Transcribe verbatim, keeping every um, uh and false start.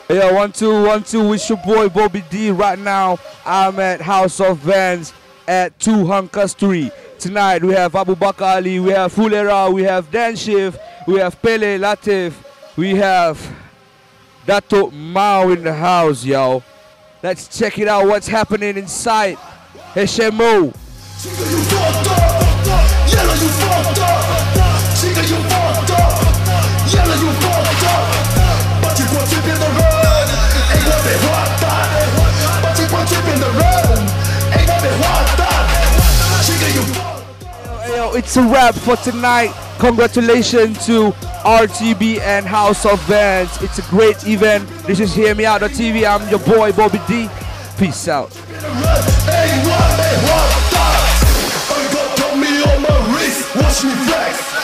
Yeah, one, two, one, two. It's your boy Bobby D. Right now, I'm at House of Vans at two Kasturi. Tonight we have Abu Bakr Ali, we have Fulera, we have Dan Shiv, we have Pele Latif, we have Dato Mao in the house, yo. Let's check it out. What's happening inside? H M O. Yo, it's a wrap for tonight. Congratulations to R T B and House of Vans. It's a great event. This is hear me out dot T V. I'm your boy Bobby D. Peace out. Watch me flex.